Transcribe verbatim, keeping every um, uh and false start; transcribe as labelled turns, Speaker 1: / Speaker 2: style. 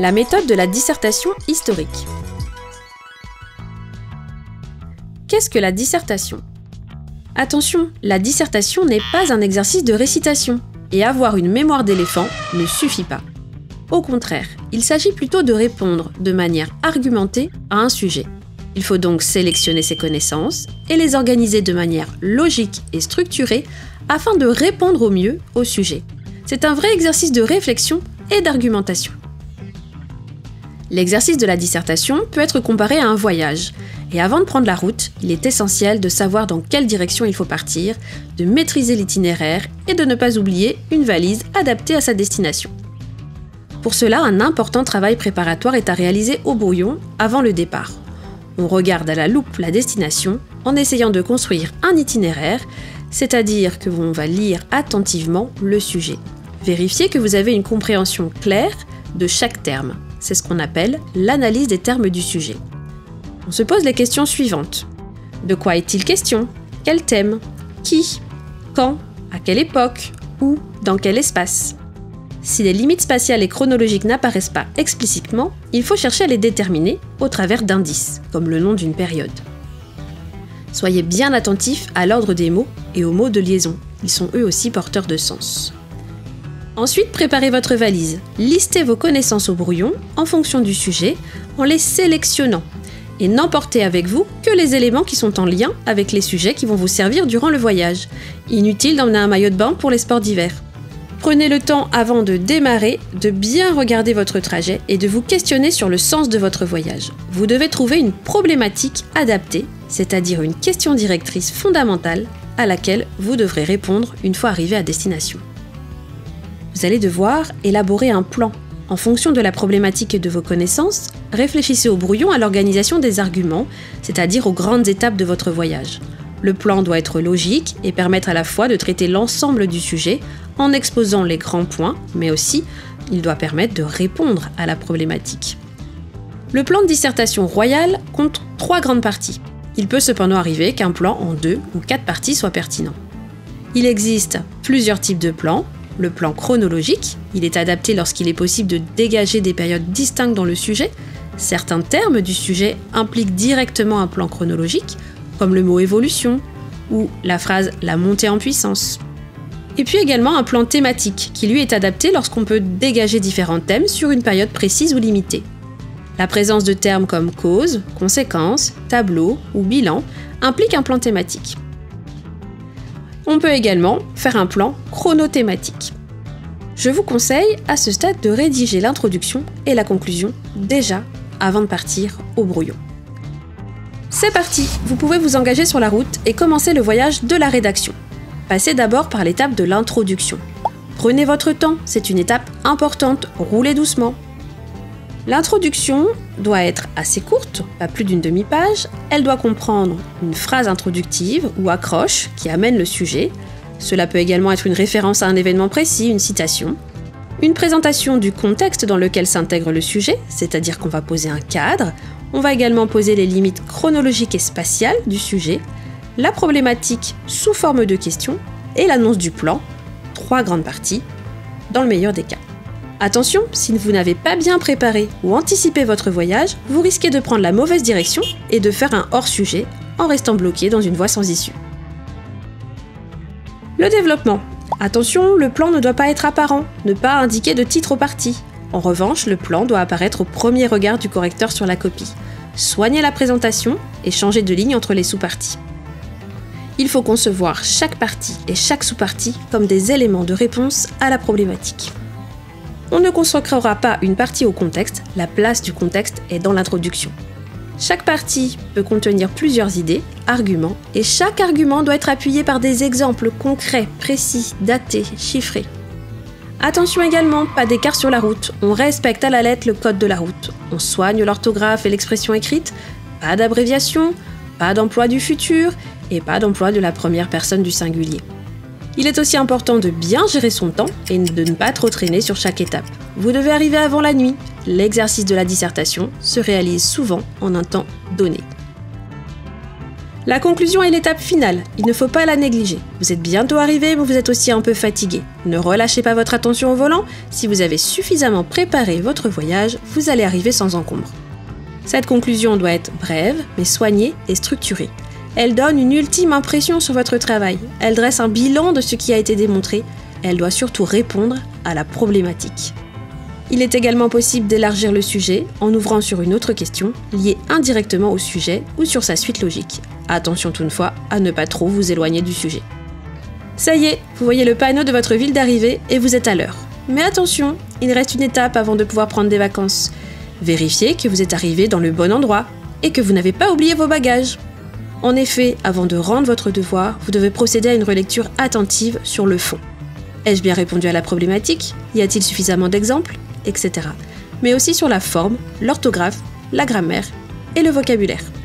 Speaker 1: La méthode de la dissertation historique. Qu'est-ce que la dissertation ? Attention, la dissertation n'est pas un exercice de récitation, et avoir une mémoire d'éléphant ne suffit pas. Au contraire, il s'agit plutôt de répondre de manière argumentée à un sujet. Il faut donc sélectionner ses connaissances et les organiser de manière logique et structurée afin de répondre au mieux au sujet. C'est un vrai exercice de réflexion et d'argumentation. L'exercice de la dissertation peut être comparé à un voyage. Et avant de prendre la route, il est essentiel de savoir dans quelle direction il faut partir, de maîtriser l'itinéraire et de ne pas oublier une valise adaptée à sa destination. Pour cela, un important travail préparatoire est à réaliser au brouillon avant le départ. On regarde à la loupe la destination en essayant de construire un itinéraire, c'est-à-dire que l'on va lire attentivement le sujet. Vérifiez que vous avez une compréhension claire de chaque terme. C'est ce qu'on appelle l'analyse des termes du sujet. On se pose les questions suivantes. De quoi est-il question ? Quel thème ? Qui ? Quand ? À quelle époque ? Où ? Dans quel espace ? Si les limites spatiales et chronologiques n'apparaissent pas explicitement, il faut chercher à les déterminer au travers d'indices, comme le nom d'une période. Soyez bien attentifs à l'ordre des mots et aux mots de liaison. Ils sont eux aussi porteurs de sens. Ensuite, préparez votre valise. Listez vos connaissances au brouillon en fonction du sujet, en les sélectionnant. Et n'emportez avec vous que les éléments qui sont en lien avec les sujets qui vont vous servir durant le voyage. Inutile d'emmener un maillot de bain pour les sports d'hiver. Prenez le temps avant de démarrer de bien regarder votre trajet et de vous questionner sur le sens de votre voyage. Vous devez trouver une problématique adaptée, c'est-à-dire une question directrice fondamentale à laquelle vous devrez répondre une fois arrivé à destination. Vous allez devoir élaborer un plan. En fonction de la problématique et de vos connaissances, réfléchissez au brouillon à l'organisation des arguments, c'est-à-dire aux grandes étapes de votre voyage. Le plan doit être logique et permettre à la fois de traiter l'ensemble du sujet en exposant les grands points, mais aussi il doit permettre de répondre à la problématique. Le plan de dissertation royale compte trois grandes parties. Il peut cependant arriver qu'un plan en deux ou quatre parties soit pertinent. Il existe plusieurs types de plans. Le plan chronologique, il est adapté lorsqu'il est possible de dégager des périodes distinctes dans le sujet. Certains termes du sujet impliquent directement un plan chronologique, comme le mot évolution ou la phrase la montée en puissance. Et puis également un plan thématique, qui lui est adapté lorsqu'on peut dégager différents thèmes sur une période précise ou limitée. La présence de termes comme cause, conséquence, tableau ou bilan implique un plan thématique. On peut également faire un plan chronothématique. Je vous conseille à ce stade de rédiger l'introduction et la conclusion déjà avant de partir au brouillon. C'est parti, vous pouvez vous engager sur la route et commencer le voyage de la rédaction. Passez d'abord par l'étape de l'introduction. Prenez votre temps, c'est une étape importante, roulez doucement. L'introduction doit être assez courte, pas plus d'une demi-page. Elle doit comprendre une phrase introductive ou accroche qui amène le sujet. Cela peut également être une référence à un événement précis, une citation. Une présentation du contexte dans lequel s'intègre le sujet, c'est-à-dire qu'on va poser un cadre. On va également poser les limites chronologiques et spatiales du sujet, la problématique sous forme de questions et l'annonce du plan, trois grandes parties, dans le meilleur des cas. Attention, si vous n'avez pas bien préparé ou anticipé votre voyage, vous risquez de prendre la mauvaise direction et de faire un hors-sujet en restant bloqué dans une voie sans issue. Le développement. Attention, le plan ne doit pas être apparent, ne pas indiquer de titre aux parties. En revanche, le plan doit apparaître au premier regard du correcteur sur la copie. Soignez la présentation et changez de ligne entre les sous-parties. Il faut concevoir chaque partie et chaque sous-partie comme des éléments de réponse à la problématique. On ne consacrera pas une partie au contexte, la place du contexte est dans l'introduction. Chaque partie peut contenir plusieurs idées, arguments, et chaque argument doit être appuyé par des exemples concrets, précis, datés, chiffrés. Attention également, pas d'écart sur la route, on respecte à la lettre le code de la route. On soigne l'orthographe et l'expression écrite, pas d'abréviation, pas d'emploi du futur et pas d'emploi de la première personne du singulier. Il est aussi important de bien gérer son temps et de ne pas trop traîner sur chaque étape. Vous devez arriver avant la nuit. L'exercice de la dissertation se réalise souvent en un temps donné. La conclusion est l'étape finale, il ne faut pas la négliger. Vous êtes bientôt arrivé, mais vous êtes aussi un peu fatigué. Ne relâchez pas votre attention au volant, si vous avez suffisamment préparé votre voyage, vous allez arriver sans encombre. Cette conclusion doit être brève, mais soignée et structurée. Elle donne une ultime impression sur votre travail, elle dresse un bilan de ce qui a été démontré, elle doit surtout répondre à la problématique. Il est également possible d'élargir le sujet en ouvrant sur une autre question liée indirectement au sujet ou sur sa suite logique. Attention toutefois à ne pas trop vous éloigner du sujet. Ça y est, vous voyez le panneau de votre ville d'arrivée et vous êtes à l'heure. Mais attention, il reste une étape avant de pouvoir prendre des vacances. Vérifiez que vous êtes arrivé dans le bon endroit et que vous n'avez pas oublié vos bagages. En effet, avant de rendre votre devoir, vous devez procéder à une relecture attentive sur le fond. Ai-je bien répondu à la problématique? Y a-t-il suffisamment d'exemples? Etc. Mais aussi sur la forme, l'orthographe, la grammaire et le vocabulaire.